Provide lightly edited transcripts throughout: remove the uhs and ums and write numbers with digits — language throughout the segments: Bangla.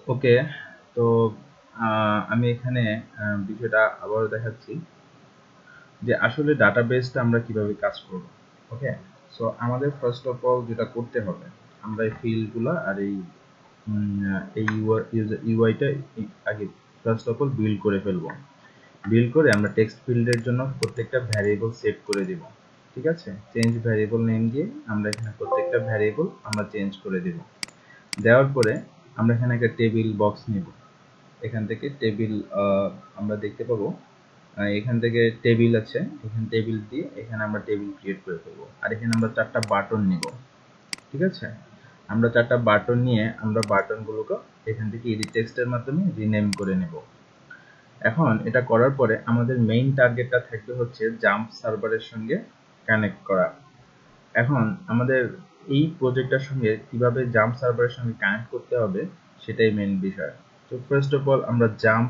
ওকে, তো আমি এখানে বিষয়টা আবারও দেখাচ্ছি যে আসলে ডাটাবেসটা আমরা কিভাবে কাজ করব। ওকে, সো আমাদের ফার্স্ট অফ অল যেটা করতে হবে, আমরা এই ফিল্ডগুলো আর এই ইউআইটা আগে ফার্স্ট অফ অল বিল্ড করে ফেলবো। বিল্ড করে আমরা টেক্সট ফিল্ডের জন্য প্রত্যেকটা ভ্যারিয়েবল সেট করে দিব। ঠিক আছে, চেঞ্জ ভ্যারিয়েবল নেম দিয়ে আমরা এখানে প্রত্যেকটা ভ্যারিয়েবল আমরা চেঞ্জ করে দিব। দেওয়ার পরে আমরা এখানে একটা টেবিল বক্স নিব। এখান থেকে টেবিল আমরা দেখতে পাবো, এখান থেকে টেবিল আছে, এখানে টেবিল দিয়ে এখানে আমরা টেবিল ক্রিয়েট করে ফেলবো। আর এখানে আমরা 4টা বাটন নিব। ঠিক আছে, আমরা 4টা বাটন নিয়ে আমরা বাটনগুলোকে এখান থেকে এডিট টেক্সটের মাধ্যমে রিনেম করে নেব। এখন এটা করার পরে আমাদের মেইন টার্গেটটা থাকবে হচ্ছে জাম্প সার্ভারের সঙ্গে কানেক্ট করা। এখন আমাদের এই প্রজেক্টটার সঙ্গে কিভাবে জাম্প সার্ভারের সঙ্গে কানেক্ট করতে হবে সেটাই মেইন বিষয়। তো ফার্স্ট অফ অল আমরা জাম্প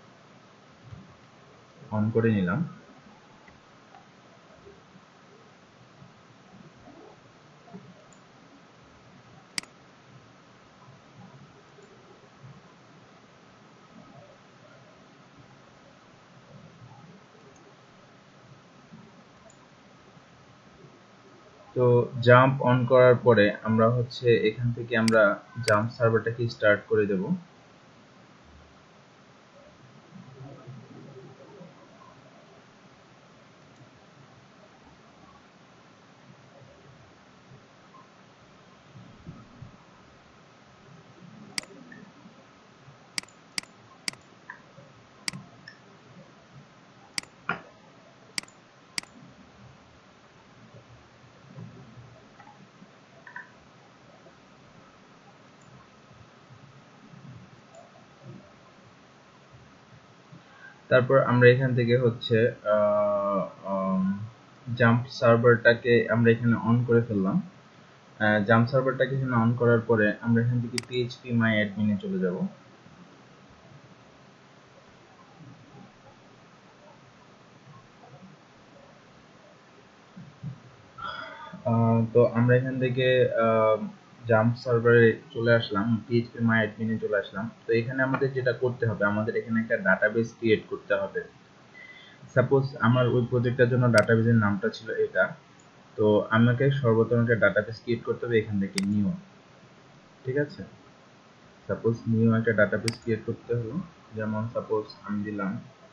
অন করে নিলাম। তো জাম্প অন করার পরে আমরা হচ্ছে এখান থেকে আমরা জাম্প সার্ভারটাকে স্টার্ট করে দেব। তারপর আমরা এখান থেকে হচ্ছে জাম্প সার্ভারটাকে আমরা এখানে অন করে ফেললাম। জাম্প সার্ভারটাকে এখানে অন করার পরে আমরা এখান থেকে পিএইচপি মাই অ্যাডমিনে চলে যাব। তো আমরা এখান থেকে জাম্প সার্ভারে চলে আসলাম, পিএইচপি মাই অ্যাডমিনে চলে আসলাম। তো এখানে আমাদের যেটা করতে হবে, আমাদের এখানে একটা ডাটাবেস ক্রিয়েট করতে হবে। সাপোজ আমার ওই প্রজেক্টটার জন্য ডাটাবেসের নামটা ছিল এটা। তো আমাকে সর্বপ্রথম একটা ডাটাবেস ক্রিয়েট করতে হবে এখান থেকে নিউ। ঠিক আছে, সাপোজ নিউ একটা ডাটাবেস ক্রিয়েট করতে হলো। যেমন সাপোজ আমি দিলাম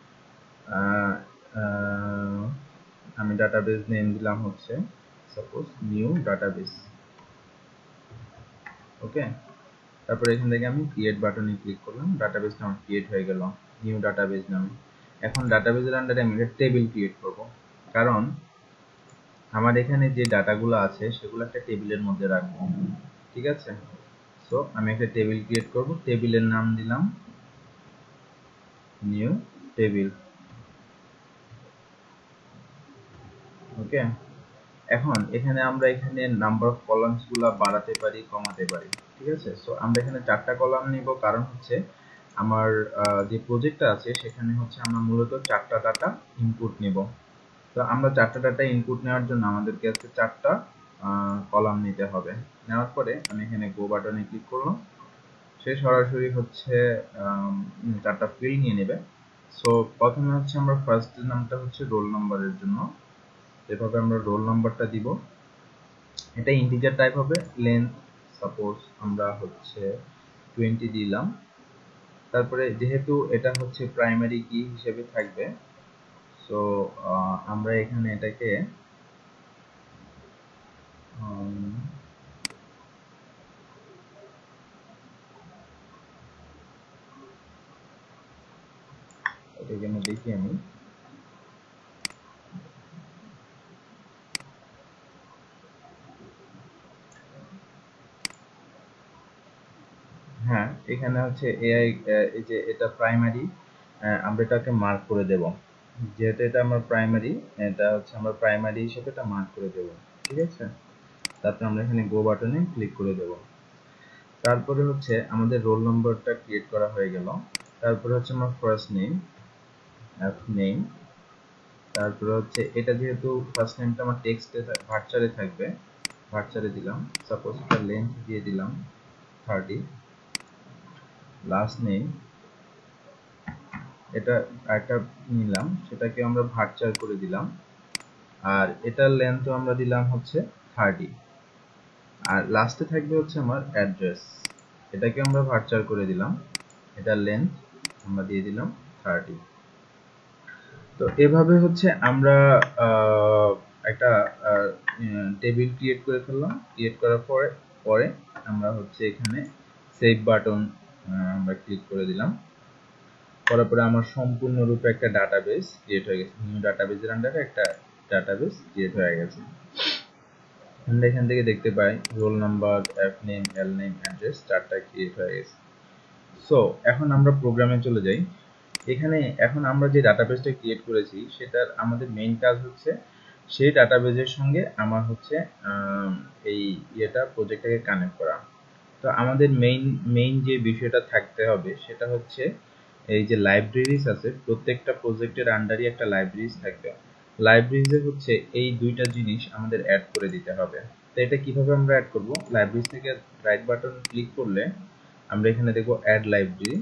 আমি ডাটাবেস নেম দিলাম হচ্ছে সাপোজ নিউ ডাটাবেস। ওকে, তারপরে এখান থেকে আমি ক্রিয়েট বাটনে ক্লিক করলাম, ডাটাবেসটা আমার ক্রিয়েট হয়ে গেল নিউ ডাটাবেস নামে। এখন ডাটাবেসের আন্ডারে আমি একটা টেবিল ক্রিয়েট করব, কারণ আমার এখানে যে ডাটাগুলো আছে সেগুলো একটা টেবিলের মধ্যে রাখবো। ঠিক আছে, সো আমি একটা টেবিল ক্রিয়েট করব, টেবিলের নাম দিলাম নিউ টেবিল। ওকে, এখন এখানে আমরা এখানে নাম্বার অফ কলামস গুলা বাড়াতে পারি, কমাতে পারি। ঠিক আছে, সো আমরা এখানে 4টা কলাম নিব, কারণ হচ্ছে আমার যে প্রজেক্টটা আছে সেখানে হচ্ছে আমরা মূলত 4টা ডাটা ইনপুট নিব। তো আমরা 4টা ডাটা ইনপুট নেওয়ার জন্য আমাদেরকে আজকে 4টা কলাম নিতে হবে। নেওয়ার পরে আমি এখানে গো বাটনে ক্লিক করলাম, সে সরাসরি হচ্ছে 4টা ফিল্ড নিয়ে নেবে। সো প্রথমে হচ্ছে আমরা ফার্স্ট নামটা হচ্ছে রোল নাম্বারের জন্য, এভাবে আমরা রোল নাম্বারটা দিব। এটা ইন্টিজার টাইপ হবে, লেন্থ সাপোজ আমরা হচ্ছে 20 দিলাম। তারপরে যেহেতু এটা হচ্ছে প্রাইমারি কি হিসেবে থাকবে, সো আমরা এখানে এটাকে এখানে দেখি আমি, হ্যাঁ এখানে হচ্ছে এআই, এই যে এটা প্রাইমারি, আমরা এটাকে মার্ক করে দেব। যেহেতু এটা আমার প্রাইমারি, এটা হচ্ছে আমরা প্রাইমারি হিসেবে এটা মার্ক করে দেব। ঠিক আছে, তারপর আমরা এখানে গো বাটনে ক্লিক করে দেব। তারপরে হচ্ছে আমাদের রোল নম্বরটা ক্রিয়েট করা হয়ে গেল। তারপরে হচ্ছে আমার ফার্স্ট নেম, নেম। তারপরে হচ্ছে এটা যেহেতু ফার্স্ট নেমটা আমার টেক্সটে ভার্চারে থাকবে, ভার্চারে দিলাম। সাপোজ এটা লেন্থ দিয়ে দিলাম 30। লাস্ট নেম এটা একটা নিলাম, সেটাকে আমরা ভার্চার করে দিলাম, আর এটার লেন্থও আমরা দিলাম হচ্ছে 30, আর লাস্টে থাকবে হচ্ছে আমার অ্যাড্রেস, এটাকে আমরা ভার্চার করে দিলাম, এটার লেন্থ আমরা দিয়ে দিলাম 30। তো এভাবে হচ্ছে আমরা একটা টেবিল ক্রিয়েট করে ফেললাম। ক্রিয়েট করার পরে আমরা হচ্ছে এখানে সেভ বাটন আমরা ক্লিক করে দিলাম, করার পরে আমার সম্পূর্ণরূপে একটা ডাটাবেস ক্রিয়েট হয়ে গেছে। নিউ ডাটাবেসের আন্ডারে একটা ডাটাবেস ক্রিয়েট হয়ে গেছে। আমরা এখান থেকে দেখতে পাই roll number, app name, L name, address, চারটা ক্রিয়েট হয়ে গেছে। সো এখন আমরা প্রোগ্রামে চলে যাই। এখানে এখন আমরা যে ডাটাবেসটা ক্রিয়েট করেছি সেটার আমাদের মেইন কাজ হচ্ছে সেই ডাটাবেসের সঙ্গে আমার হচ্ছে এই প্রজেক্টটাকে কানেক্ট করা। তো আমাদের মেইন যে বিষয়টা থাকতে হবে সেটা হচ্ছে এই যে লাইব্রেরিজ আছে, প্রত্যেকটা প্রজেক্টের আন্ডারই একটা লাইব্রেরিজ থাকবে। লাইব্রেরিজে হচ্ছে এই দুইটা জিনিস আমাদের অ্যাড করে দিতে হবে। তো এটা কিভাবে আমরা অ্যাড করব? লাইব্রেরিজ থেকে রাইট বাটন ক্লিক করলে আমরা এখানে দেখব অ্যাড লাইব্রেরি।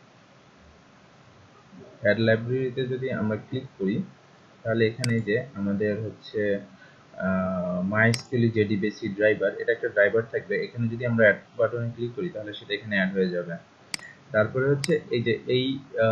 অ্যাড লাইব্রেরিতে যদি আমরা ক্লিক করি তাহলে এখানে যে আমাদের হচ্ছে MySQL JDBC ড্রাইভার, এটা একটা ড্রাইভার থাকবে। এখানে যদি আমরা অ্যাড বাটনে ক্লিক করি তাহলে সেটা এখানে অ্যাড হয়ে যাবে। তারপরে হচ্ছে এই যে এই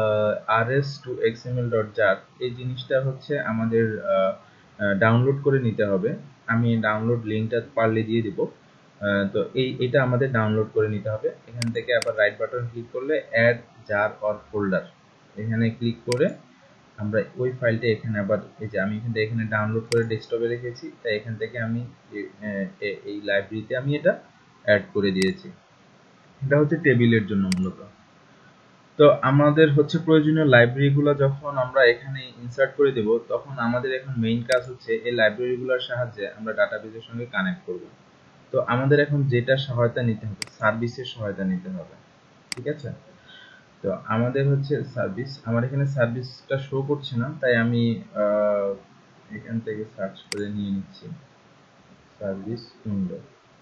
rs2xml.jar এই জিনিসটা হচ্ছে আমাদের ডাউনলোড করে নিতে হবে। আমি ডাউনলোড লিঙ্কটা পারলে দিয়ে দিব। তো এটা আমাদের ডাউনলোড করে নিতে হবে। এখান থেকে আবার রাইট বাটন ক্লিক করলে অ্যাড জার অর ফোল্ডার, এখানে ক্লিক করে আমরা ওই ফাইলটা এখানে আবার এই যে আমি এখানে ডাউনলোড করে ডেস্কটপে রেখেছি, তাই এখান থেকে আমি এই লাইব্রেরিতে আমি এটা অ্যাড করে দিয়েছি। এটা হচ্ছে টেবিলের জন্য মূলত। তো আমাদের হচ্ছে প্রয়োজনীয় লাইব্রেরিগুলো যখন আমরা এখানে ইনসার্ট করে দেব, তখন আমাদের এখন মেইন কাজ হচ্ছে এই লাইব্রেরিগুলোর সাহায্যে আমরা ডাটাবেসের সঙ্গে কানেক্ট করব। তো আমাদের এখন যেটা সহায়তা নিতে হবে, সার্ভিসের সহায়তা নিতে হবে। ঠিক আছে? তো আমাদের হচ্ছে সার্ভিস, আমার এখানে সার্ভিসটা শো করছে না, তাই আমি এখান থেকে সার্চ করে নিয়ে নিচ্ছি সার্ভিস উইন্ডো।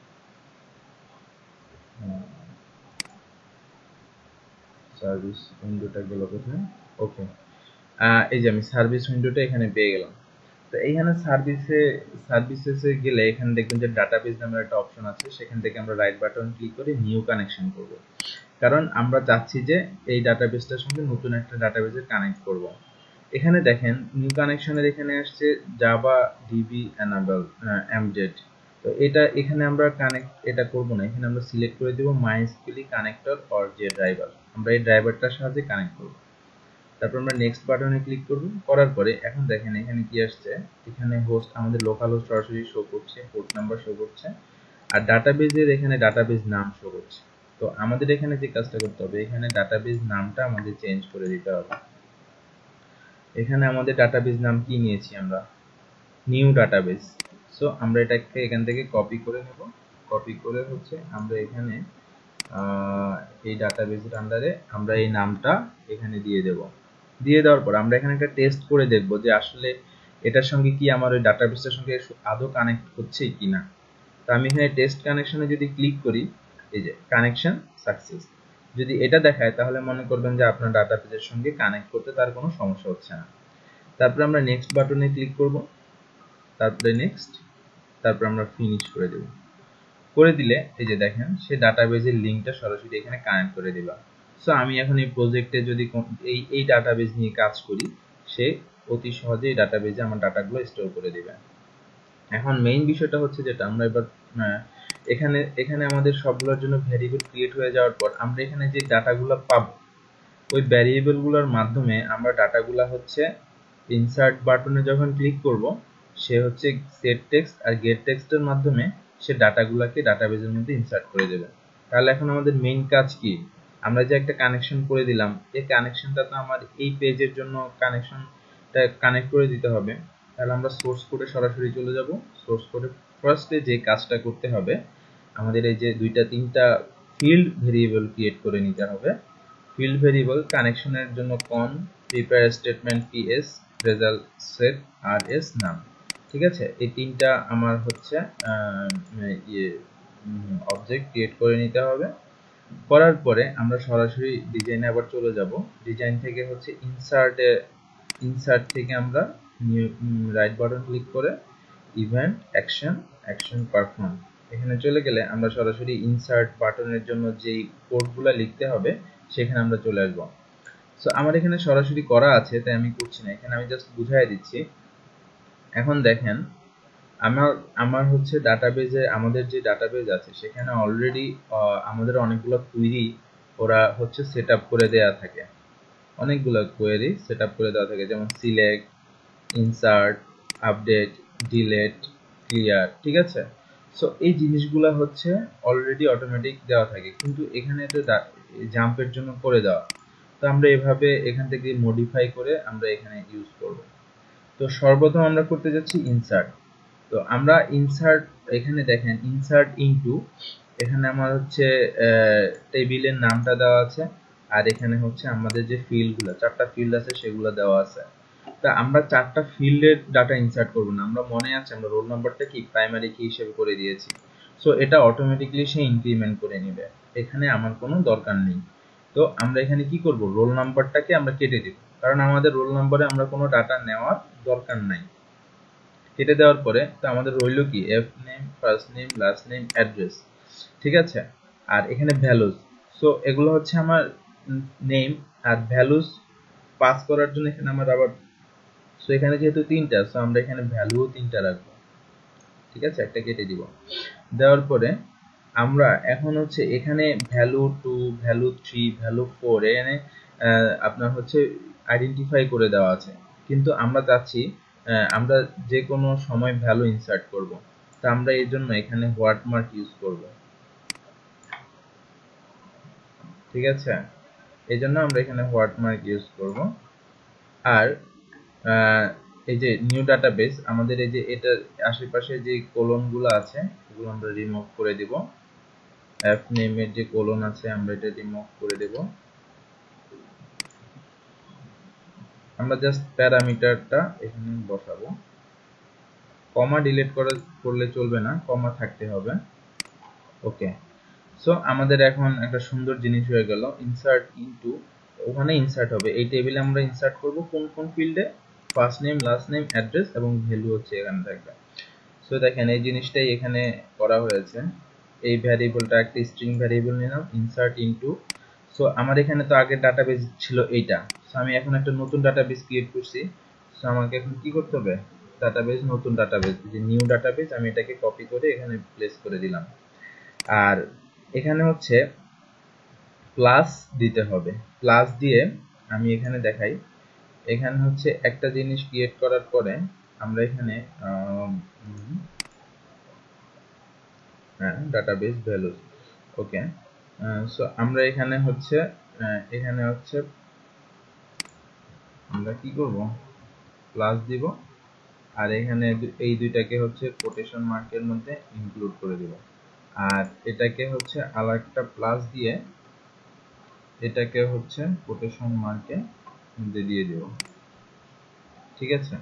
সার্ভিস উইন্ডোটা গেল কোথায়? ওকে, এই যে আমি সার্ভিস উইন্ডোটা এখানে পেয়ে গেলাম। তো এইখানে সার্ভিসেসে গেলে এখানে দেখবেন যে ডাটাবেস নামের একটা অপশন আছে, সেখান থেকে আমরা রাইট বাটন ক্লিক করে নিউ কানেকশন করব, কারণ আমরা চাচ্ছি যে এই ডাটাবেসটার সঙ্গে নতুন একটা ডাটাবেসে কানেক্ট করব। এখানে দেখেন নিউ কানেকশনের এখানে আসছে জাভা ডিবি এনাবল এমজেড। তো এখানে আমরা এটা করব না, এখানে আমরা সিলেক্ট করে দেব MySQL কানেক্টর অর যে ড্রাইভার, আমরা এই ড্রাইভারটার সাহায্যে কানেক্ট করব। তারপর আমরা নেক্সট বাটনে ক্লিক করব। করার পরে এখন দেখেন এখানে কি আসছে, এখানে হোস্ট আমাদের লোকাল হোস্ট সরাসরি শো করছে, পোর্ট নাম্বার শো করছে, আর ডাটাবেজের এখানে ডাটাবেজ নাম শো করছে। তো আমাদের এখানে যে কাজটা করতে হবে, এখানে ডাটাবেজ নামটা আমাদের চেঞ্জ করে দিতে হবে। এখানে আমাদের ডাটাবেজ নাম কি নিয়েছি আমরা? New database. সো আমরা এটাকে এখান থেকে কপি করে নেব। কপি করে হচ্ছে আমরা এখানে এই ডাটাবেজের আন্ডারে আমরা এই নামটা এখানে দিয়ে দেব। দিয়ে দেওয়ার পর আমরা এখানে একটা টেস্ট করে দেখব যে আসলে এটার সঙ্গে কি আমার ওই ডাটাবেসটার সঙ্গে আদৌ কানেক্ট হচ্ছে কিনা। তো আমি এখানে টেস্ট কানেকশনে যদি ক্লিক করি, এই যে কানেকশন সাকসেস যদি এটা দেখায়, তাহলে মনে করবেন যে আপনার ডাটাবেসের সঙ্গে কানেক্ট করতে তার কোনো সমস্যা হচ্ছে না। তারপর আমরা নেক্সট বাটনে ক্লিক করব, তারপরে নেক্সট, তারপর আমরা ফিনিশ করে দেব। করে দিলে এই যে দেখেন সে ডাটাবেজের লিঙ্কটা সরাসরি এখানে কানেক্ট করে দিলাম। সো আমি এখন এই প্রজেক্টে যদি এই ডাটাবেজ নিয়ে কাজ করি, সে অতি সহজে এই ডাটাবেজে আমার ডাটাগুলো স্টোর করে দিবে। এখন মেইন বিষয়টা হচ্ছে যেটা আমরা এবার এখানে আমাদের সবগুলোর জন্য ভ্যারিয়েবল ক্রিয়েট হয়ে যাওয়ার পর আমরা এখানে যে ডাটাগুলো পাবো, ওই ভ্যারিয়েবলগুলোর মাধ্যমে আমরা ডাটাগুলো হচ্ছে ইনসার্ট বাটনে যখন ক্লিক করব, সে হচ্ছে সেট টেক্সট আর গেট টেক্সটের মাধ্যমে সে ডাটাগুলোকে ডাটাবেজের মধ্যে ইনসার্ট করে দেবে। তাহলে এখন আমাদের মেইন কাজ কি? আমরা যে একটা কানেকশন করে দিলাম, এই কানেকশনটা তো আমার এই পেজের জন্য কানেকশনটা কানেক্ট করে দিতে হবে। তাহলে আমরা সোর্স কোডে সরাসরি চলে যাব। সোর্স কোডে ফার্স্টে যে কাজটা করতে হবে, আমাদের এই যে দুইটা তিনটা ফিল্ড ভেরিয়েবল ক্রিয়েট করে নিতে হবে। ফিল্ড ভেরিয়েবল কানেকশনের জন্য con, prepare statement PS, result set R S নাম। ঠিক আছে, এই তিনটা আমার হচ্ছে অবজেক্ট ক্রিয়েট করে নিতে হবে। করার পরে আমরা সরাসরি ডিজাইনে আবার চলে যাব। ডিজাইন থেকে হচ্ছে ইনসার্ট থেকে আমরা রাইট বাটন ক্লিক করে ইভেন্ট অ্যাকশন পারফর্ম এখানে চলে গেলে আমরা সরাসরি ইনসার্ট বাটনের জন্য যেই কোডগুলো লিখতে হবে সেখানে আমরা চলে আসবো। সো আমার এখানে সরাসরি করা আছে, তাই আমি করছি না, এখানে আমি জাস্ট বুঝাই দিচ্ছি। এখন দেখেন আমার আমার হচ্ছে ডাটাবেজে, আমাদের যে ডাটাবেজ আছে সেখানে অলরেডি আমাদের অনেকগুলো কুইরি ওরা হচ্ছে সেট আপ করে দেওয়া থাকে, অনেকগুলো কোয়েরি সেট আপ করে দেওয়া থাকে, যেমন select, insert, update, delete, clear, ঠিক আছে। সো এই জিনিসগুলো হচ্ছে অলরেডি অটোমেটিক দেওয়া থাকে, কিন্তু এখানে তো জাম্পের জন্য করে দেওয়া। তো আমরা এভাবে এখান থেকে মডিফাই করে আমরা এখানে ইউজ করব। তো সর্বপ্রথম আমরা করতে যাচ্ছি ইনসার্ট। তো আমরা ইনসার্ট, এখানে দেখেন ইনসার্ট ইনটু, এখানে আমার হচ্ছে টেবিলের নামটা দেওয়া আছে, আর এখানে হচ্ছে আমাদের যে ফিল্ডগুলো, 4টা ফিল্ড আছে সেগুলো দেওয়া আছে। তা আমরা 4টা ফিল্ডের ডাটা ইনসার্ট করব না, আমরা মনে আছে আমরা রোল নাম্বারটা কি প্রাইমারি কি হিসেবে করে দিয়েছি। সো এটা অটোমেটিক্যালি সে ইনক্রিমেন্ট করে নেবে, এখানে আমার কোনো দরকার নেই। তো আমরা এখানে কি করব, রোল নাম্বারটাকে আমরা কেটে দেব, কারণ আমাদের রোল নাম্বারে আমরা কোনো ডাটা নেওয়ার দরকার নাই। কেটে দেওয়ার পরে তো আমাদের রইল কি F name, first name, last name, address, ঠিক আছে। আর এখানে ভ্যালুজ, সো এগুলো হচ্ছে আমার নেম আর ভ্যালুজ পাস করার জন্য এখানে আমার আবার, সো এখানে যেহেতু 3টা, সো আমরা এখানে ভ্যালুও 3টা রাখবো, ঠিক আছে, একটা কেটে দিব। দেওয়ার পরে আমরা এখন হচ্ছে এখানে ভ্যালু 2, ভ্যালু 3, ভ্যালু 4 এখানে আপনার হচ্ছে আইডেন্টিফাই করে দেওয়া আছে, কিন্তু আমরা চাচ্ছি আমরা যে কোনো সময় ভ্যালু ইনসার্ট করব। তো আমরা এর জন্য এখানে হোয়াট মার্ক ইউজ করব, ঠিক আছে। এই জন্য আমরা এখানে হোয়াট মার্ক ইউজ করব। আর এই যে নিউ ডাটাবেস, আমাদের এই যে এটার আশেপাশে যে কোলনগুলো আছে এগুলো আমরা রিমুভ করে দিব। এফ নেমের যে কোলন আছে আমরা এটা রিমুভ করে দেব। আমরা জাস্ট প্যারামিটারটা এখানে বসাবো, কমা ডিলিট করলে চলবে না, কমা থাকতে হবে। ওকে, সো আমাদের এখন একটা সুন্দর জিনিস হয়ে গেল, ইনসার্ট ইনটু, ওখানে ইনসার্ট হবে, এই টেবিলে আমরা ইনসার্ট করব কোন কোন ফিল্ডে, first name, last name, address এবং ভ্যালু হচ্ছে এখানে থাকবে। সো দেখেন এই জিনিসটাই এখানে করা হয়েছে, এই ভ্যারিয়েবলটা একটা স্ট্রিং ভ্যারিয়েবল নিলাম, ইনসার্ট ইনটু। সো আমার এখানে তো আগের ডাটাবেস ছিল এইটা, সো আমি এখন একটা নতুন ডাটাবেস ক্রিয়েট করছি। সো আমাকে এখন কি করতে হবে, ডাটাবেস, নতুন ডাটাবেস, যে নিউ ডাটাবেস, আমি এটাকে কপি করে এখানে প্লেস করে দিলাম। আর এখানে হচ্ছে প্লাস দিতে হবে, প্লাস দিয়ে আমি এখানে দেখাই, এখানে হচ্ছে একটা জিনিস ক্রিয়েট করার পরে আমরা এখানে হ্যাঁ ডাটাবেস ভ্যালুস, ওকে। সো আমরা এখানে হচ্ছে আমরা কি করব, প্লাস দিব, আর এখানে এই দুইটাকে হচ্ছে কোটেশন মার্কের মধ্যে ইনক্লুড করে দিব, আর এটাকে হচ্ছে আরেকটা প্লাস দিয়ে এটাকে হচ্ছে কোটেশন মার্কে মধ্যে দিয়ে দেব, ঠিক আছে।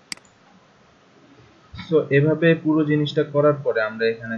সো এভাবে পুরো জিনিসটা করার পরে আমরা এখানে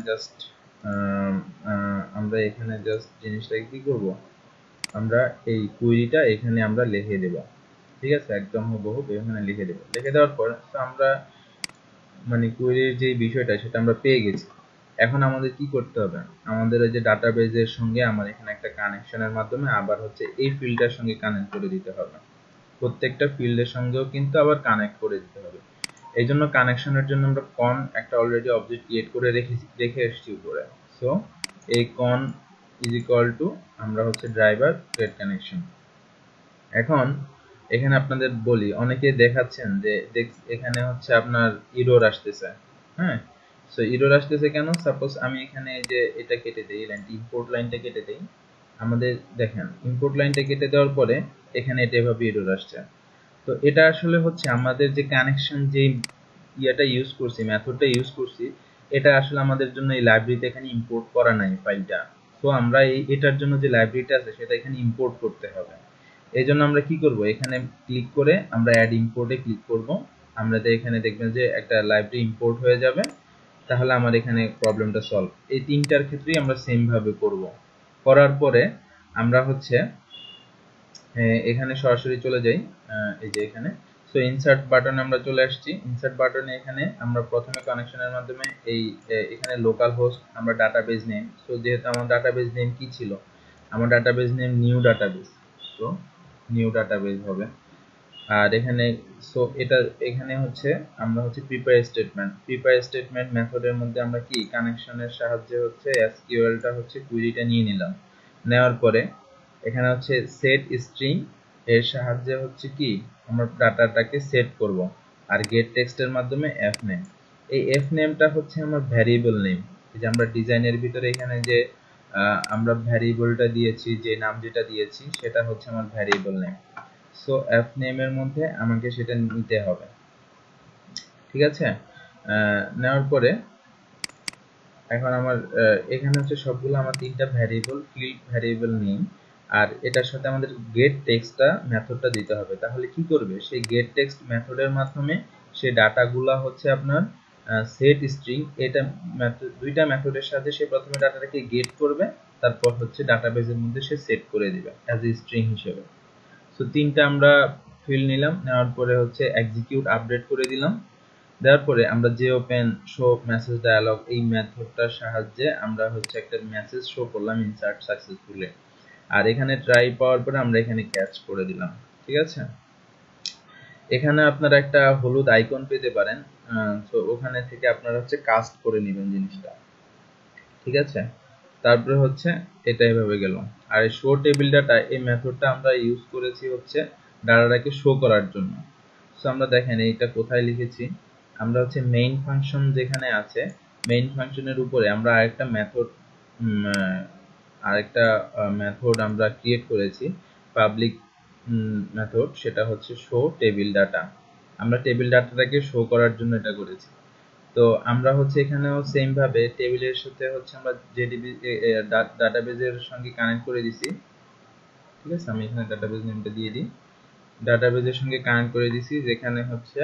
জাস্ট জিনিসটাকে কি করব, আমরা এই কুইরিটা এখানে আমরা লিখে দেব, ঠিক আছে, একদম হুবহু এখানে লিখে দেব। লিখে দেওয়ার পর তো আমরা মানে কুইরির যে বিষয়টা সেটা আমরা পেয়ে গেছি। এখন আমাদের কি করতে হবে, আমাদের এই যে ডাটাবেজের সঙ্গে আমার এখানে একটা কানেকশনের মাধ্যমে আবার হচ্ছে এই ফিল্ডটার সঙ্গে কানেক্ট করে দিতে হবে, প্রত্যেকটা ফিল্ডের সঙ্গেও কিন্তু আবার কানেক্ট করে দিতে হবে। এই জন্য কানেকশনের জন্য আমরা কন একটা অলরেডি অবজেক্ট ক্রিয়েট করে রেখে এসেছি উপরে। সো এই কন ইজ ইকুয়াল টু আমরা হচ্ছে ড্রাইভার ক্রিয়েট কানেকশন। এখন এখানে আপনাদের বলি, অনেকে দেখাচ্ছেন যে এখানে হচ্ছে আপনার ইরর আসতেছে, হ্যাঁ। সো ইরর আসতেছে কেন, সাপোজ আমি এখানে যে এটা কেটে দেই, লাইনটা ইম্পোর্ট লাইনটা কেটে দেই, আমাদের দেখেন ইম্পোর্ট লাইনটা কেটে দেওয়ার পরে এখানে এটা এভাবে ইরর আসছে। তো এটা আসলে হচ্ছে আমাদের যে কানেকশন যে ইয়াটা ইউজ করছি, মেথডটা ইউজ করছি, এটা আসলে আমাদের জন্য এই লাইব্রেরিতে এখানে ইম্পোর্ট করা নাই ফাইলটা। তো আমরা এটার জন্য যে লাইব্রেরিটা আছে সেটা এখানে ইম্পোর্ট করতে হবে। এই জন্য আমরা কি করব, এখানে ক্লিক করে আমরা অ্যাড ইম্পোর্টে ক্লিক করব, আমরা এখানে দেখবেন যে একটা লাইব্রেরি ইম্পোর্ট হয়ে যাবে, তাহলে আমার এখানে প্রবলেমটা সলভ। এই তিনটার ক্ষেত্রেই আমরা সেম ভাবে করব। করার পরে আমরা হচ্ছে এখানে সরাসরি চলে যাই, এই যে এখানে। সো ইনসার্ট বাটনে আমরা চলে আসছি। ইনসার্ট বাটনে এখানে আমরা প্রথমে কানেকশনের মাধ্যমে এখানে লোকাল হোস্ট, আমরা ডাটাবেজ নেম। সো যেহেতু আমার ডাটাবেজ নেম কি ছিল, আমার ডাটাবেজ নেম নিউ ডাটাবেজ, তো নিউ ডাটাবেজ হবে। আর এখানে সো এটা এখানে হচ্ছে আমরা হচ্ছে প্রিপেয়ার স্টেটমেন্ট মেথডের মধ্যে আমরা কি কানেকশনের সাহায্যে হচ্ছে এসকিউএলটা হচ্ছে কুইরিটা নিয়ে নিলাম। নেওয়ার পরে এখানে হচ্ছে সেট স্ট্রিং এর সাহায্যে হচ্ছে কি আমরা ডাটাটাকে সেট করব। আর গেট টেক্সটের মাধ্যমে এফ নেম, এই এফ নেমটা হচ্ছে আমার ভ্যারিয়েবল নেম। এই যে আমরা ডিজাইনের ভিতরে এখানে যে আমরা ভ্যারিয়েবলটা দিয়েছি, যে নাম যেটা দিয়েছি সেটা হচ্ছে আমার ভ্যারিয়েবল নেম। সো এফ নেমের মধ্যে আমাকে সেটা নিতে হবে, ঠিক আছে। নেওয়ার পরে এখন আমার এখানে হচ্ছে সবগুলো আমার তিনটা ভ্যারিয়েবল, ফিল্ড ভ্যারিয়েবল নেম, আর এটার সাথে আমাদের গেট টেক্সটটা মেথডটা দিতে হবে। তাহলে কি করবে, সেই গেট টেক্সট মেথডের মাধ্যমে সেই ডাটাগুলা হচ্ছে আপনার সেট স্ট্রিং, এটা মেথড, দুইটা মেথডের সাথে সে প্রথমে ডাটাটাকে গেট করবে, তারপর হচ্ছে ডাটাবেজের মধ্যে সে সেট করে দিবে অ্যাজ এ স্ট্রিং হিসেবে। সো তিনটা আমরা ফিল্ড নিলাম, নেওয়ার পরে হচ্ছে এক্সিকিউট আপডেট করে দিলাম। দেওয়ার পরে আমরা যে ওপেন শো মেসেজ ডায়ালগ এই মেথডটার সাহায্যে আমরা হচ্ছে একটা মেসেজ শো করলাম ইনসার্ট সাকসেসফুলি। আর এখানে ট্রাই পাওয়ার পরে আমরা এখানে ক্যাচ করে দিলাম, ঠিক আছে। এখানে আপনারা একটা হলুদ আইকন পেতে পারেন, তো ওখানে থেকে আপনারা হচ্ছে কাস্ট করে নেবেন জিনিসটা, ঠিক আছে। তারপরে হচ্ছে এটা এভাবে গেল। আর শো টেবিল ডাটা এই মেথডটা আমরা ইউজ করেছি হচ্ছে ডাটাটাকে শো করার জন্য। সো আমরা দেখেন এইটা কোথায় লিখেছি, আমরা হচ্ছে মেইন ফাংশন যেখানে আছে, মেইন ফাংশনের উপরে আমরা আরেকটা মেথড আমরা ক্রিয়েট করেছি, পাবলিক মেথড, সেটা হচ্ছে শো টেবিল ডাটা। আমরা টেবিল ডাটাটাকে শো করার জন্য এটা করেছি। তো আমরা হচ্ছে এখানেও সেম ভাবে টেবিলের সাথে হচ্ছে আমরা জেডিবি ডাটাবেজের সঙ্গে কানেক্ট করে দিছি, ঠিক আছে। আমি এখানে ডাটাবেজ নেমটা দিয়ে দিই, ডাটাবেজের সঙ্গে কানেক্ট করে দিছি, যেখানে হচ্ছে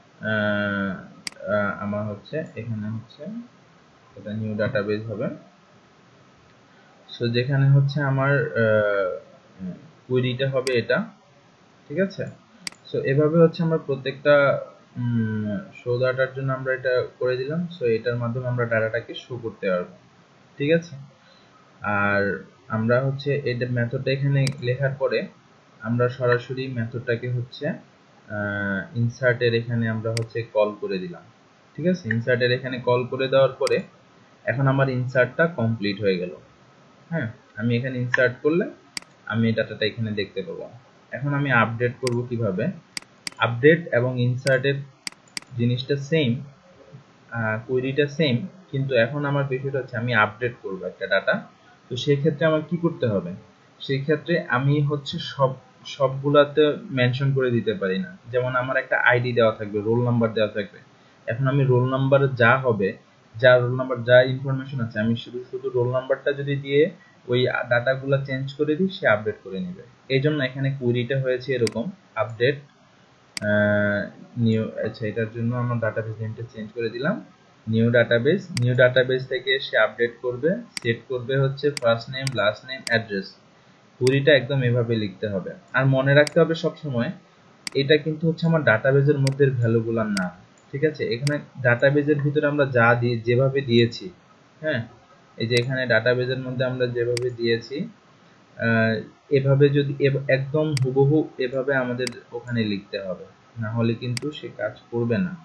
আমার হচ্ছে এখানে হচ্ছে এটা নিউ ডাটাবেজ হবে। সো যেখানে হচ্ছে আমার কুইরিটা হবে এটা, ঠিক আছে। সো এভাবে হচ্ছে আমরা প্রত্যেকটা শো ডাটার জন্য আমরা এটা করে দিলাম। সো এটার মাধ্যমে আমরা ডাটাটাকে শো করতে পারবো, ঠিক আছে। আর আমরা হচ্ছে এটা মেথডটা এখানে লেখার পরে আমরা সরাসরি মেথডটাকে হচ্ছে ইনসার্টের এখানে আমরা হচ্ছে কল করে দিলাম, ঠিক আছে। ইনসার্টের এখানে কল করে দেওয়ার পরে এখন আমার ইনসার্টটা কমপ্লিট হয়ে গেল। হ্যাঁ, আমি এখানে ইনসার্ট করলে আমি ডাটাটা এখানে দেখতে পাবো। এখন আমি আপডেট করব কিভাবে, আপডেট এবং ইনসার্টের জিনিসটা সেম, কোয়েরিটা সেম, কিন্তু এখন আমার বিষয়টা হচ্ছে আমি আপডেট করব একটা ডাটা। তো সেই ক্ষেত্রে আমার কি করতে হবে, সেই ক্ষেত্রে আমি হচ্ছে সবগুলাতে মেনশন করে দিতে পারি না। যেমন আমার একটা আইডি দেওয়া থাকবে, রোল নাম্বার দেওয়া থাকবে। এখন আমি রোল নাম্বার যা হবে, যা রোল নাম্বার যা ইনফরমেশন আছে, আমি শুধু শুধু রোল নাম্বারটা যদি দিয়ে ওই ডাটাগুলো চেঞ্জ করে দিই, সে আপডেট করে নেবে। এই জন্য এখানে কুইরিটা হয়েছে এরকম, আপডেট নিউ। আচ্ছা, এটার জন্য আমার ডাটাবেজ নেমটা চেঞ্জ করে দিলাম, নিউ ডাটাবেজ। নিউ ডাটাবেজ থেকে সে আপডেট করবে, সেট করবে হচ্ছে first name, last name, address. কুইরিটা একদম এভাবে লিখতে হবে। আর মনে রাখতে হবে সব সময়, এটা কিন্তু হচ্ছে আমার ডাটাবেজের মধ্যে ভ্যালুগুলার নাম, ঠিক আছে। এখানে ডাটাবেজের ভিতরে আমরা যা দিয়ে যেভাবে দিয়েছি, হ্যাঁ, এই যে এখানে ডাটাবেজের মধ্যে আমরা যেভাবে দিয়েছি এভাবে যদি একদম হুবহু এভাবে আমাদের ওখানে লিখতে হবে, না হলে কিন্তু সে কাজ করবে না।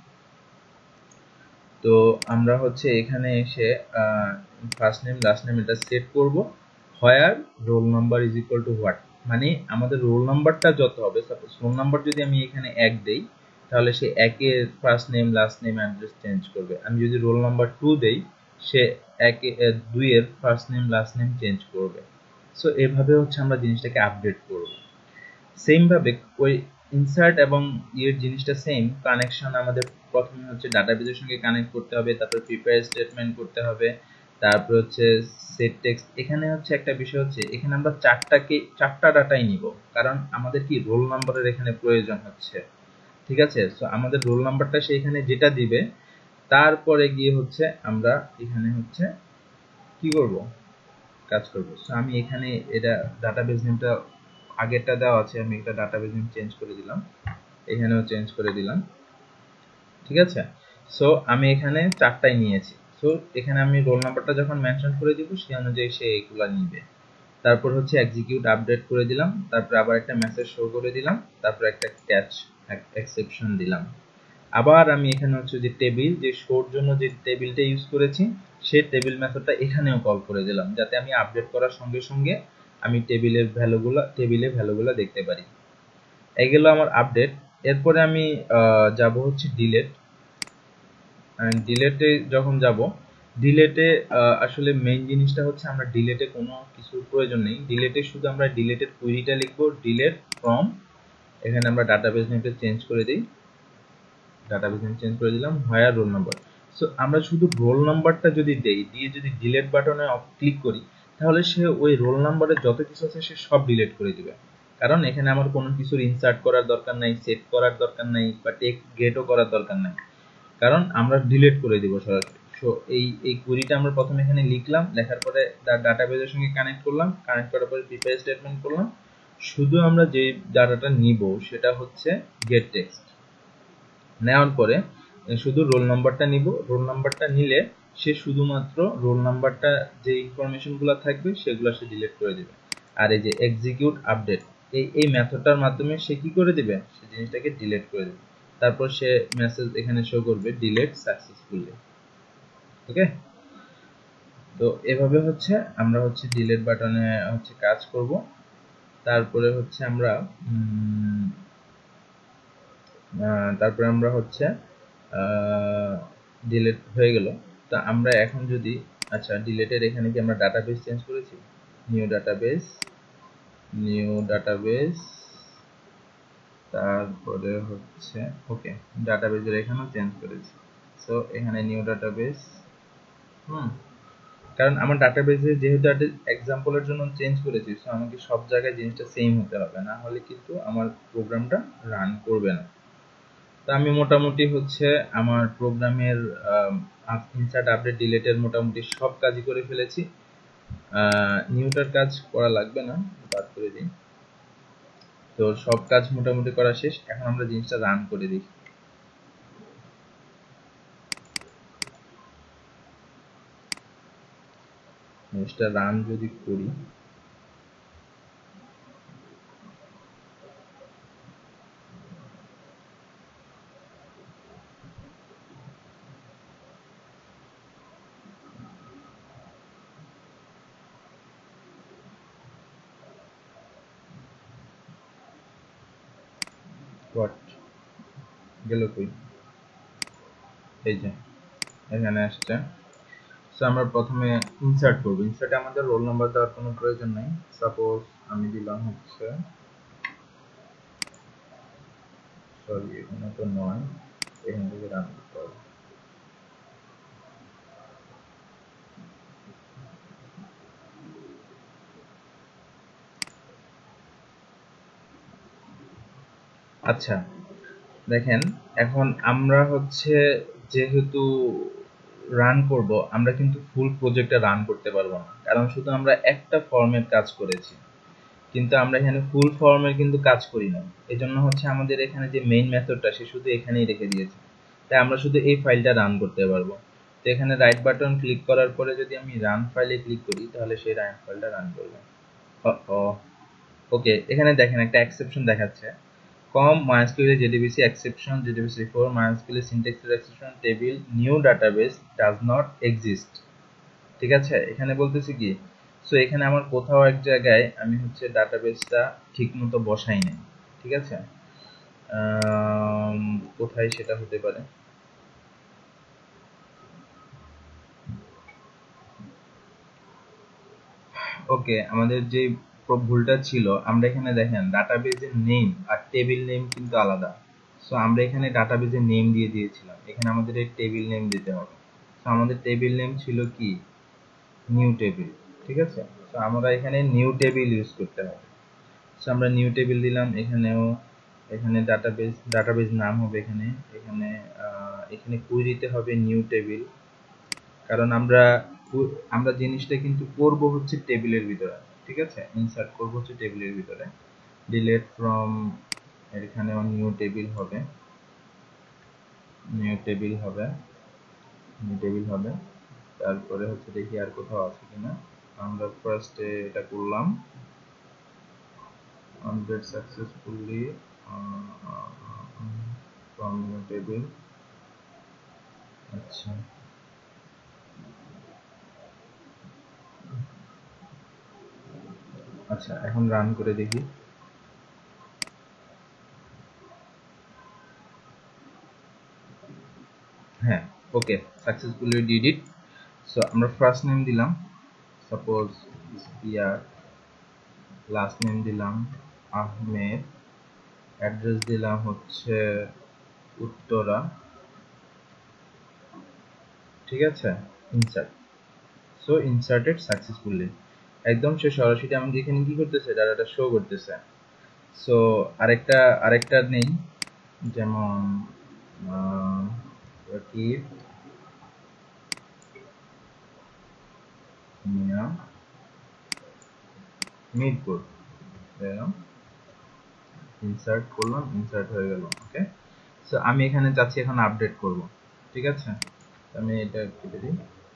তো আমরা হচ্ছে এখানে এসে ফার্স্ট নেম, লাস্ট নেম এটা সেট করব, where roll number is equal to what, মানে আমাদের রোল নাম্বারটা যত হবে, সাপোজ রোল নাম্বার যদি আমি এখানে 1 দেই, তাহলে সে 1 এর first name, last name, address change করবে। আমি যদি রোল নাম্বার 2 দেই, সে 2 এর first name, last name change করবে। সো এভাবে হচ্ছে আমরা জিনিসটাকে আপডেট করব। সেম ভাবে ওই ইনসার্ট এবং ইয়ের জিনিসটা সেম, কানেকশন আমাদের প্রথমে হচ্ছে ডাটাবেজের সঙ্গে কানেক্ট করতে হবে, তারপর প্রিপেয়ার স্টেটমেন্ট করতে হবে, তারপর হচ্ছে সেট টেক্সট। এখানে হচ্ছে একটা বিষয় হচ্ছে, এখানে আমরা চারটা ডাটাই নিব, কারণ আমাদের কি রোল নাম্বারের এখানে প্রয়োজন হচ্ছে, ঠিক আছে। সো আমাদের রোল নাম্বারটা সে এখানে যেটা দিবে, তারপরে গিয়ে হচ্ছে আমরা এখানে হচ্ছে কি করব, কাজ করব। সো আমি এখানে এটা ডাটাবেস নেমটা আগেরটা দেওয়া আছে, আমি এটা ডাটাবেস নেম চেঞ্জ করে দিলাম, এখানেও চেঞ্জ করে দিলাম, ঠিক আছে। সো আমি এখানে 4টাই নিয়েছি। সো এখানে আমি রোল নাম্বারটা যখন মেনশন করে দিব সেই অনুযায়ী সে এগুলা নিবে। তারপর হচ্ছে এক্সিকিউট আপডেট করে দিলাম, তারপর আবার একটা মেসেজ শো করে দিলাম, তারপর একটা ক্যাচ এক্সেপশন দিলাম। আবার আমি এখানে হচ্ছে যে টেবিল, যে শোর জন্য যে টেবিলটা ইউজ করেছি সেই টেবিল মেথডটা এখানেও কল করে দিলাম, যাতে আমি আপডেট করার সঙ্গে সঙ্গে আমি টেবিলে ভ্যালুগুলো দেখতে পারি। এগুলো আমার আপডেট। এরপরে আমি যাব হচ্ছে ডিলেট। ডিলেটে যখন যাব, ডিলেটে আসলে মেইন জিনিসটা হচ্ছে আমরা ডিলেটে কোনো কিছুর প্রয়োজন নেই। ডিলেটে শুধু আমরা ডিলেটের কুইরিটা লিখবো, ডিলেট ফ্রম, এখানে আমরা ডাটাবেস নেমটা চেঞ্জ করে দিই, ডাটাবেস নেম চেঞ্জ করে দিলাম, হোয়ার রোল নাম্বার। সো আমরা শুধু রোল নাম্বারটা যদি দেই, দিয়ে যদি ডিলেট বাটনে ক্লিক করি, তাহলে সে ওই রোল নাম্বারে যত কিছু আছে সে সব ডিলিট করে দিবে। কারণ এখানে আমার কোনো কিছুর ইনসার্ট করার দরকার নাই, সেট করার দরকার নাই, বা টেক্সট গেটও করার দরকার নাই, কারণ আমরা ডিলিট করে দিব সরাসরি। সো এই কুইরিটা আমরা প্রথমে এখানে লিখলাম, লেখার পরে ডাটাবেজের সঙ্গে কানেক্ট করলাম, কানেক্ট করার পরে প্রিপেয়ার স্টেটমেন্ট করলাম। শুধু আমরা যে ডাটাটা নিব সেটা হচ্ছে গেট টেক্সট। নেওয়ার পরে শুধু রোল নাম্বারটা নিব, রোল নাম্বারটা নিলে সে শুধুমাত্র রোল নাম্বারটা যে ইনফরমেশনগুলো থাকবে সেগুলো সে ডিলিট করে দিবে। আর এই যে এক্সিকিউট আপডেট, এই মেথডটার মাধ্যমে সে কি করে দিবে, সে জিনিসটাকে ডিলিট করে দিবে। তারপর সে মেসেজ এখানে শো করবে ডিলিট সাকসেসফুলি। ওকে, তো এভাবে হচ্ছে আমরা হচ্ছে ডিলিট বাটনে হচ্ছে কাজ করব। তারপরে হচ্ছে আমরা হচ্ছে ডিলিট হয়ে গেল। তো আমরা এখন যদি, আচ্ছা ডিলিটের এখানে কি আমরা ডাটাবেস চেঞ্জ করেছি, নিউ ডাটাবেস, তারপরে হচ্ছে ওকে ডাটাবেসের এখানেও চেঞ্জ করেছি। সো এখানে নিউ ডাটাবেস, কারণ আমার ডাটাবেসে যেহেতু একটা এক্সাম্পলের জন্য চেঞ্জ করেছি, সো আমাকে সব জায়গায় জিনিসটা সেম হতে হবে, না হলে কিন্তু আমার প্রোগ্রামটা রান করবে না। তো আমি মোটামুটি হচ্ছে আমার প্রোগ্রামের ইনসার্ট আপডেট ডিলিটের মোটামুটি সব কাজই করে ফেলেছি। নিউটার কাজ করা লাগবে না, বাদ করে দিই। তো সব কাজ মোটামুটি করা শেষ, এখন আমরা জিনিসটা রান করে দিই। জিনিসটা রান যদি করি, হোয়াট গেল কই, এই যে এখানে আসছে। সো আমরা প্রথমে ইনসার্ট করব, ইনসার্টে আমাদের রোল নাম্বার দেওয়ার কোনো প্রয়োজন নাই। সাপোজ আমি দিলাম হচ্ছে, সরি এখানে তো নয়, এখান থেকে রান করতে হবে। আচ্ছা দেখেন, এখন আমরা হচ্ছে যেহেতু রান করব, আমরা কিন্তু ফুল প্রজেক্টটা রান করতে পারবো না, কারণ শুধু আমরা একটা ফর্মের কাজ করেছি, কিন্তু আমরা এখানে ফুল ফর্মের কিন্তু কাজ করি না। এজন্য হচ্ছে আমাদের এখানে যে মেইন মেথডটা সে শুধু এখানেই রেখে দিয়েছে, তাই আমরা শুধু এই ফাইলটা রান করতে পারবো। তো এখানে রাইট বাটন ক্লিক করার পরে যদি আমি রান ফাইলে ক্লিক করি, তাহলে সেই রান ফাইলটা রান করবে। ওকে, এখানে দেখেন একটা এক্সেপশন দেখাচ্ছে, কম MySQL JDBC exception, JDBC4 MySQL syntax exception, table new database does not exist। ঠিক আছে, এখানে বলতেছি কি, সো এখানে আমার কোথাও এক জায়গায় আমি হচ্ছে ডাটাবেসটা ঠিকমতো বসাই নাই। ঠিক আছে, কোথায় সেটা হতে পারে, ওকে আমাদের যে ভুলটা ছিল, আমরা এখানে দেখেন ডাটাবেসের নেম আর টেবিল নেম কিন্তু আলাদা। সো আমরা এখানে ডাটাবেসের নেম দিয়ে দিয়েছিলাম, এখানে আমাদের এই টেবিল নেম দিতে হবে। সো আমাদের টেবিল নেম ছিল কি, নিউ টেবিল। ঠিক আছে, সো আমরা এখানে নিউ টেবিল ইউজ করতে হবে। সো আমরা নিউ টেবিল দিলাম, এখানেও এখানে ডাটাবেস নাম হবে এখানে, এখানে এখানে কুইরিতে হবে নিউ টেবিল, কারণ আমরা আমরা জিনিসটা কিন্তু করব হচ্ছে টেবিলের ভিতরে, ঠিক আছে, ইনসার্ট করব হচ্ছে টেবিলের ভিতরে। ডিলিট ফ্রম, এখানে নিউ টেবিল হবে, নিউ টেবিল হবে, নিউ টেবিল হবে। তারপরে হচ্ছে দেখি আর কোথাও আছে কিনা। আমরা ফার্স্টে এটা করলাম, update successfully from new table। আচ্ছা, আচ্ছা এখন রান করে দেখি। হ্যাঁ, okay, successfully did it. So আমরা ফার্স্ট নেম দিলাম সাপোজ ইয়ার, লাস্ট নেম দিলাম আহমেদ, অ্যাড্রেস দিলাম হচ্ছে উত্তরা, ঠিক আছে, ইনসার্ট। সো ইনসার্টেড সাকসেসফুলি, একদম সে সরাসরি আমাদের এখানে কি করতেছে, ডাটাটা শো করতেছে। সো আরেকটা নেই, যেমন রকিব মিয়া মিরপুর, ইনসার্ট করলাম, ইনসার্ট হয়ে গেল। ওকে, সো আমি এখানে চাচ্ছি এখন আপডেট করব, ঠিক আছে, আমি এটা কেটে দিই।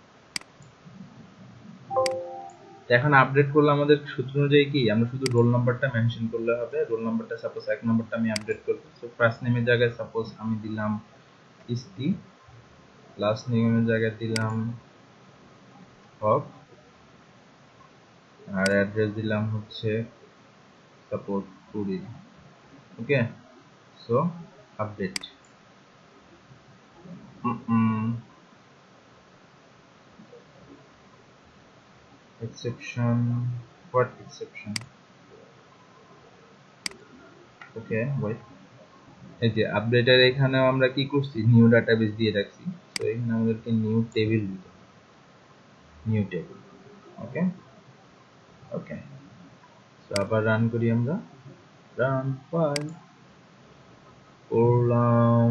এখন আপডেট করলে আমাদের সূত্র অনুযায়ী কি, আমরা শুধু রোল নাম্বারটা মেনশন করলে হবে। রোল নাম্বারটা সাপোজ 1 নাম্বারটা আমি আপডেট করব। সো ফার্স্ট নেমের জায়গায় সাপোজ আমি দিলাম ইস্তি, লাস্ট নেমের জায়গায় দিলাম হক, আর অ্যাড্রেস দিলাম হচ্ছে suppose Puri. Okay, so update. exception, what exception? Okay, wait, এই যে আপডেটের এখানেও আমরা কি করছি, নিউ ডাটাবেস দিয়ে রাখছি। তো এখানে আমাদেরকে নিউ টেবিল দিতে হবে, নিউ টেবিল। ওকে, ওকে, তো আবার রান করি আমরা, রান ফাইল করলাম।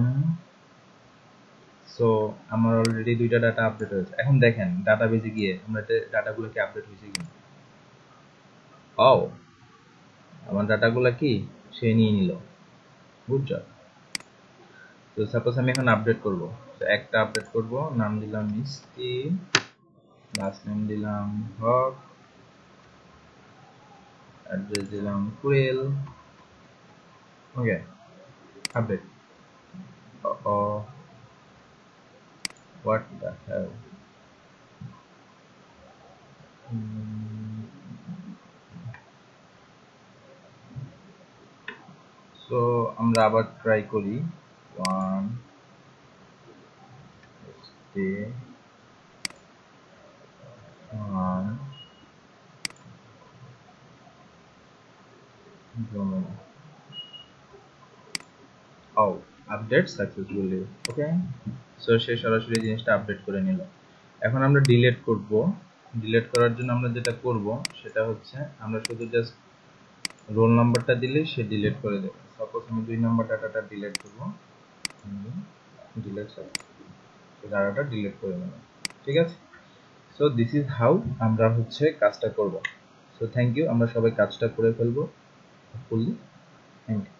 সো আমার অলরেডি দুইটা ডাটা আপডেট হয়েছে। এখন দেখেন ডাটাবেসে গিয়ে আমরা ডাটাগুলো কি আপডেট হয়েছে কিনা। ও, আমার ডাটাগুলো কি সে নিয়ে নিল, গুড জব। তো সাপোজ আমি এখন আপডেট করব, তো একটা আপডেট করব, নাম দিলাম মিষ্টি, লাস্ট নেম দিলাম হক, অ্যাড্রেস দিলাম কুয়েল। Okay, update. What the hell. So আমরা আবার ট্রাই করি, 1 stay 1 Jomena. ও, আপডেট সাকসেসফুলি। ওকে, সো সে সরাসরি জিনিসটা আপডেট করে নিল। এখন আমরা ডিলিট করব। ডিলিট করার জন্য আমরা যেটা করব সেটা হচ্ছে আমরা শুধু জাস্ট রোল নাম্বারটা দিলেই সে ডিলিট করে দেবে। সাপোজ আমি 2 নাম্বার ডাটাটা ডিলিট করব, ডিলিট ডাটাটা ডিলিট করে নেব, ঠিক আছে। সো দিস ইজ হাউ আমরা হচ্ছে কাজটা করব। সো থ্যাংক ইউ, আমরা সবাই কাজটা করে ফেলবো ফুললি। Thank you.